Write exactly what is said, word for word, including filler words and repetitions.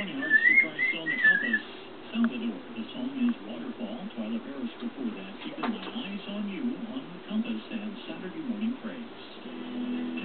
twenty hearts to Christ on the compass. Salvador, the song is Waterfall. Twyla Paris before that. Keeping my eyes on you on the compass and Saturday morning praise.